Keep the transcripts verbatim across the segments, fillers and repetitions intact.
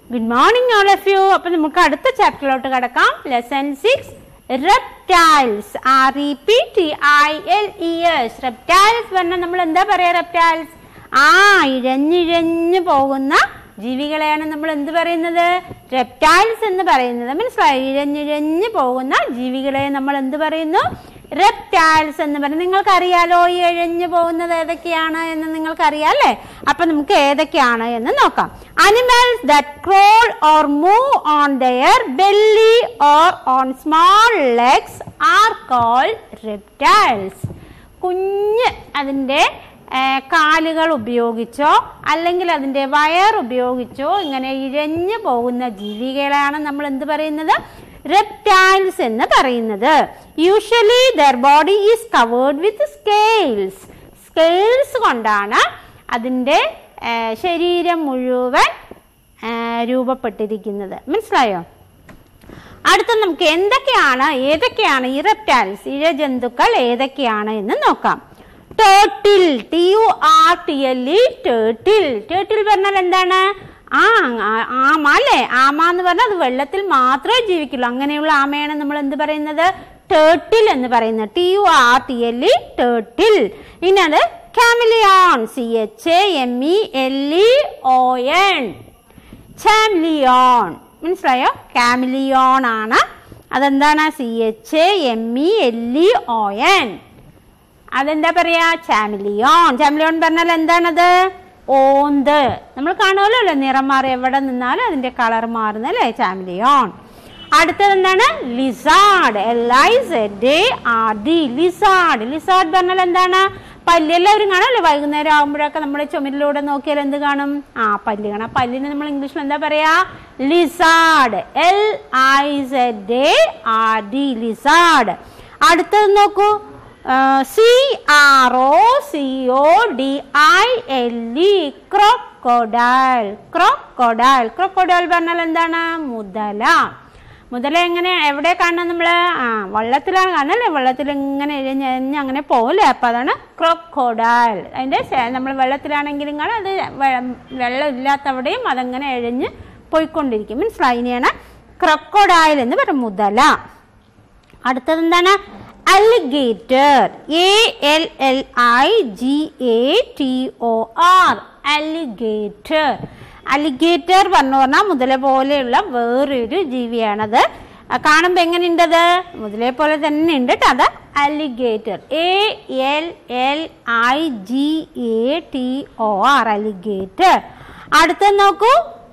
Good morning all of you. അപ്പോൾ നമുക്ക് അടുത്ത ചാപ്റ്ററിലോട്ട് കടക്കാം. Lesson six reptiles. R E P T I L E S. reptiles പറഞ്ഞാൽ നമ്മൾ എന്താ പറയാ? reptiles ആ ഇഴഞ്ഞിഴഞ്ഞു പോകുന്ന ജീവികളെയാണ് നമ്മൾ എന്ത് പറയുന്നത്? reptiles എന്ന് പറയുന്നത്. മനസ്സിലായി? ഇഴഞ്ഞിഴഞ്ഞു പോകുന്ന ജീവികളെ നമ്മൾ എന്ത് പറയുന്നു? reptiles എന്ന് പറയും. നിങ്ങൾക്കറിയാലോ ഈ ഇഴഞ്ഞു പോകുന്നത് ഏതൊക്കെയാണ് എന്ന് നിങ്ങൾക്കറിയാം അല്ലേ? അപ്പൊ നമുക്ക് ഏതൊക്കെയാണ് എന്ന് നോക്കാം. Animals that crawl or move on their belly or on small legs are called reptiles. കുഞ്ഞ് അതിൻ്റെ കാലുകൾ ഉപയോഗിച്ചോ അല്ലെങ്കിൽ അതിൻ്റെ വയർ ഉപയോഗിച്ചോ ഇങ്ങനെ ഇഴഞ്ഞു പോകുന്ന ജീവികളാണ് നമ്മൾ എന്ത് പറയുന്നത്? reptiles എന്ന് പറയുന്നത്. Usually their body is covered with scales. scales കൊണ്ടാണ് അതിൻ്റെ ശരീരം മുഴുവൻ രൂപപ്പെട്ടിരിക്കുന്നത്. മനസ്സിലായോ? അടുത്ത നമുക്ക് എന്തൊക്കെയാണ് ഏതൊക്കെയാണ് ഈ reptiles ഇഴജന്തുക്കൾ ഏതൊക്കെയാണ് എന്ന് നോക്കാം. turtle, T U R T L E, turtle. turtle പറഞ്ഞാൽ എന്താണ്? ആ ആമ അല്ലേ? ആമ എന്ന് പറഞ്ഞാൽ അത് വെള്ളത്തിൽ മാത്രമേ ജീവിക്കുള്ളൂ. അങ്ങനെയുള്ള ആമയാണ് നമ്മൾ എന്ത് പറയുന്നത്? turtle എന്ന് പറയുന്നത്. T U R T L E, turtle. ഇനി അത് chameleon, C H A M E L E O N, chameleon. മനസ്സിലായോ? chameleon ആണ്. അതെന്താണ്? C H A M E L E O N. അതെന്താ പറയാ? chameleon. chameleon പറഞ്ഞാൽ എന്താണത്? ഓന്ത്. നമ്മൾ കാണുമല്ലോ അല്ലേ? നിറം മാറി എവിടെ നിന്നാലും അതിന്റെ കളർ മാറുന്ന അല്ലേ? chameleon. അടുത്തത് എന്താണ്? lizard, L I Z A R D, lizard. lizard പറഞ്ഞാൽ എന്താണ്? പല്ല്. എല്ലാവരും കാണാമല്ലോ വൈകുന്നേരം ആകുമ്പോഴൊക്കെ നമ്മുടെ ചുമരിലൂടെ നോക്കിയാൽ എന്ത് കാണും? ആ പല്ല് കാണാം. പല്ലിന് നമ്മൾ ഇംഗ്ലീഷിൽ എന്താ പറയാ? lizard, L I Z A R D, lizard. അടുത്തത് നോക്കൂ. C R O C O D I L E, crocodile. crocodile. crocodile പറഞ്ഞാൽ എന്താണ്? മുതല. മുതല എങ്ങനെ എവിടെ കാണണം നമ്മൾ? ആ വെള്ളത്തിലാണ് കാണല്ലേ? വെള്ളത്തിൽ ഇങ്ങനെ ഇഴഞ്ഞ് അങ്ങനെ പോകില്ലേ? അപ്പം അതാണ് crocodile. അതിൻ്റെ നമ്മൾ വെള്ളത്തിലാണെങ്കിലും കാണാം, അത് വെള്ളം ഇല്ലാത്തവിടെയും അതങ്ങനെ ഇഴഞ്ഞ് പോയിക്കൊണ്ടിരിക്കും. മനസ്സിലായി? ഇനിയാണ് crocodile എന്ന് പറയും, മുതല. അടുത്തത് എന്താണ്? alligator, A L L I G A T O R, alligator. alligator പറഞ്ഞു പറഞ്ഞാൽ മുതല പോലെയുള്ള വേറൊരു ജീവിയാണത്. കാണുമ്പോൾ എങ്ങനെയുണ്ടത്? മുതലേ പോലെ തന്നെ ഉണ്ട് കേട്ടോ. അത് alligator, A L L I G A T O R, alligator. അടുത്ത നോക്കൂ.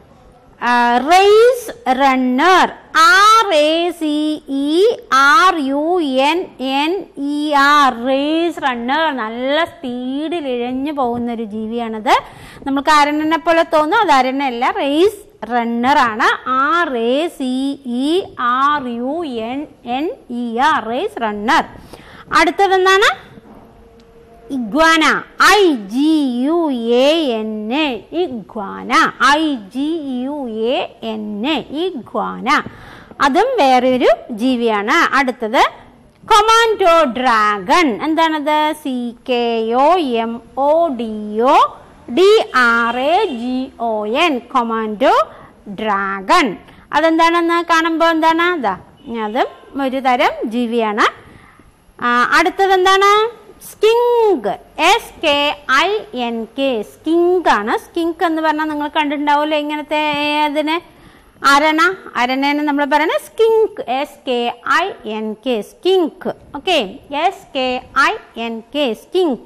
Race runner, R A C E R U N N E R, race runner. നല്ല സ്പീഡിൽ ഇഴഞ്ഞു പോകുന്ന ഒരു ജീവിയാണത്. നമുക്ക് അരണനെ പോലെ തോന്നും, അത് അരണല്ല, റേസ് റണ്ണർ ആണ്. R A C E R U N N E R, race runner. അടുത്തത് എന്താണ്? Iguana, I G U A N A, iguana, I G U A N A, iguana. അതും വേറൊരു ജീവിയാണ്. അടുത്തത് കൊമാൻഡോ ഡ്രാഗൺ. എന്താണത്? C K O M O D O D R A G O N, Komodo dragon. അതെന്താണെന്ന് കാണുമ്പോൾ എന്താണ്? അതാ അതും ഒരു തരം ജീവിയാണ്. അടുത്തത് എന്താണ്? Skink, S K I N K, skink ആണ്. സ്കിങ്ക് എന്ന് പറഞ്ഞാൽ നിങ്ങൾ കണ്ടിട്ടുണ്ടാവില്ലേ ഇങ്ങനത്തെ അതിന് അരണ അരണേനെ നമ്മൾ പറയുന്നത് skink, S K I N K, skink. Okay, S K I N K, skink.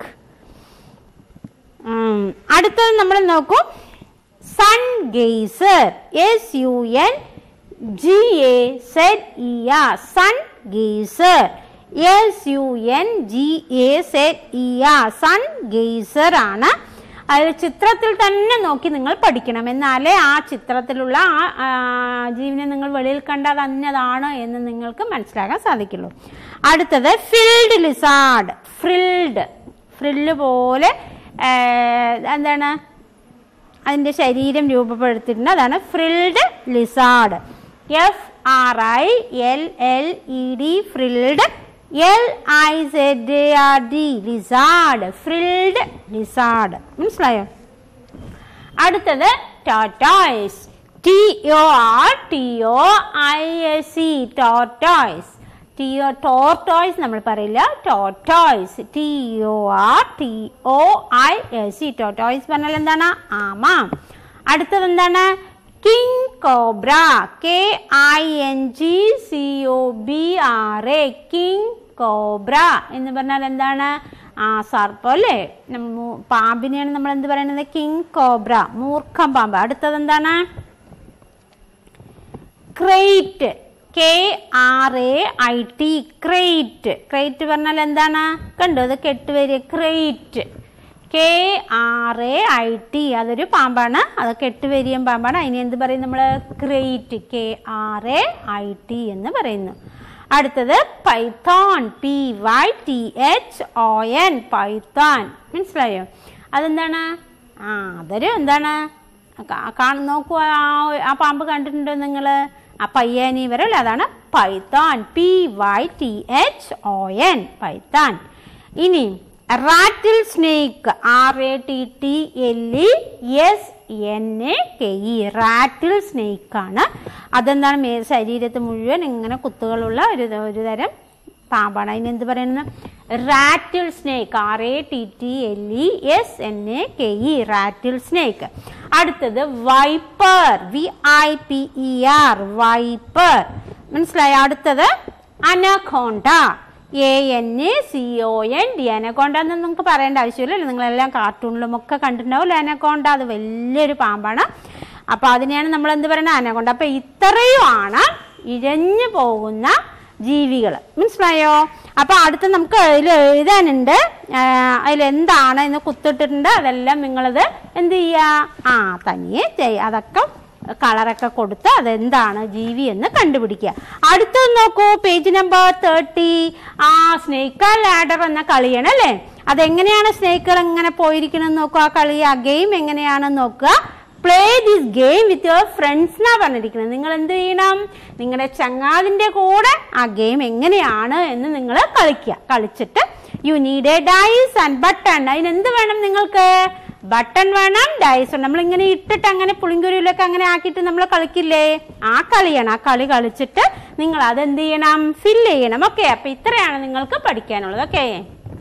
അടുത്തത് നമ്മൾ നോക്കൂ. Sungazer, S U N G A Z E R, sungazer, S U N G A Z E R, sungazer ആണ്. അത് ചിത്രത്തിൽ തന്നെ നോക്കി നിങ്ങൾ പഠിക്കണം, എന്നാലേ ആ ചിത്രത്തിലുള്ള ആ ജീവിനെ നിങ്ങൾ വെളിയിൽ കണ്ടാൽ അന്നതാണ് എന്ന് നിങ്ങൾക്ക് മനസ്സിലാക്കാൻ സാധിക്കുള്ളൂ. അടുത്തത് ഫിൽഡ് ലിസാർഡ്, ഫ്രിൽഡ്, ഫ്രില്ല് പോലെ എന്താണ് അതിൻ്റെ ശരീരം രൂപപ്പെടുത്തിയിട്ടുണ്ട്, അതാണ് frilled lizard. F R I L L E D, frilled. L I Z A R D, lizard, frilled lizard. മനസ്സിലായോ? അടുത്തത് tortoise, T T O R T O I S E tortoise. T O tortoise നമ്മൾ പറയില്ല, tortoise. T O R T O I S E tortoise പറഞ്ഞാൽ എന്താണ്? ആമ. അടുത്തത് എന്താണ്? King cobra. K I N G C O B R A. King cobra എന്ന് പറഞ്ഞാൽ എന്താണ്? ആ സർപ്പം അല്ലേ? പാമ്പിനെയാണ് നമ്മൾ എന്ത് പറയുന്നത്? കിങ് കോബ്ര, മൂർഖം പാമ്പ്. അടുത്തത് എന്താണ്? Krait. K R A I T. Krait. Krait പറഞ്ഞാൽ എന്താണ്? കണ്ടോ, അത് കെട്ടുവരിക. Krait. K R A I T. അതൊരു പാമ്പാണ്, അത് കെട്ടുവരിയും പാമ്പാണ്. അതിനെ എന്ത് പറയും നമ്മൾ? Krait. K R A I T എന്ന് പറയുന്നു. അടുത്തത് python. P Y T H O N. Python. മനസ്സിലായോ? അതെന്താണ്? ആ അതൊരു എന്താണ്? കാണു നോക്കൂ, ആ പാമ്പ് കണ്ടിട്ടുണ്ടോ നിങ്ങൾ? ആ പയ്യാനി വരല്ലേ, അതാണ് python. P Y T H O N. Python. ഇനി rattlesnake. R A T T L E S N A K E. Rattlesnake ആണ്. അതെന്താണ്? മേ ശരീരത്ത് മുഴുവൻ ഇങ്ങനെ കുത്തുകളുള്ള ഒരു ഒരു തരം പാമ്പാണ്. അതിനെന്ത് പറയുന്നത്? Rattlesnake. R A T T L E S N A K E. Rattlesnake. അടുത്തത് viper. V I P E R. Viper. മനസ്സിലായോ? അടുത്തത് anaconda. A N A C O N D. Anaconda എന്ന് നിങ്ങൾക്ക് പറയേണ്ട ആവശ്യമില്ലല്ലോ, നിങ്ങളെല്ലാം കാർട്ടൂണിലും ഒക്കെ കണ്ടിട്ടുണ്ടാവും. അനക്കോണ്ട അത് വലിയൊരു പാമ്പാണ്. അപ്പോൾ അതിനെയാണ് നമ്മൾ എന്ത് പറയുന്നത്? അനക്കോണ്ട. അപ്പോൾ ഇത്രയുമാണ് ഇഴഞ്ഞു പോകുന്ന ജീവികൾ. മനസ്സിലായോ? അപ്പോൾ അടുത്ത് നമുക്ക് അതിൽ എഴുതാനുണ്ട്. അതിലെന്താണ് എന്ന് കുത്തിട്ടിട്ടുണ്ട്. അതെല്ലാം നിങ്ങളത് എന്ത് ചെയ്യുക? ആ തനിയെ ചെയ്യുക. അതൊക്കെ കളറൊക്കെ കൊടുത്ത് അതെന്താണ് ജീവി എന്ന് കണ്ടുപിടിക്കുക. അടുത്തത് നോക്കൂ, പേജ് നമ്പർ തേർട്ടി. ആ സ്നേക്ക് ലാഡർ എന്ന കളിയാണ് അല്ലേ? അതെങ്ങനെയാണ് സ്നേക്കുകൾ എങ്ങനെ പോയിരിക്കണമെന്ന് നോക്കുക. ആ കളി, ആ ഗെയിം എങ്ങനെയാണെന്ന് നോക്കുക. Play this game with your friends എന്നാണ് പറഞ്ഞിരിക്കുന്നത്. നിങ്ങൾ എന്ത് ചെയ്യണം? നിങ്ങളുടെ ചങ്ങാതിൻ്റെ കൂടെ ആ ഗെയിം എങ്ങനെയാണ് എന്ന് നിങ്ങൾ കളിക്കുക. കളിച്ചിട്ട് you need a dice and button. അതിനെന്ത് വേണം നിങ്ങൾക്ക്? ബട്ടൺ വേണം, ഡൈസ് വേണം. നമ്മളിങ്ങനെ ഇട്ടിട്ട് അങ്ങനെ പുളിങ്കുരുവിലൊക്കെ അങ്ങനെ ആക്കിയിട്ട് നമ്മൾ കളിക്കില്ലേ? ആ കളിയാണ്. ആ കളി കളിച്ചിട്ട് നിങ്ങൾ അതെന്ത് ചെയ്യണം? ഫില്ല് ചെയ്യണം. ഓക്കെ, അപ്പൊ ഇത്രയാണ് നിങ്ങൾക്ക് പഠിക്കാനുള്ളത്. ഓക്കെ.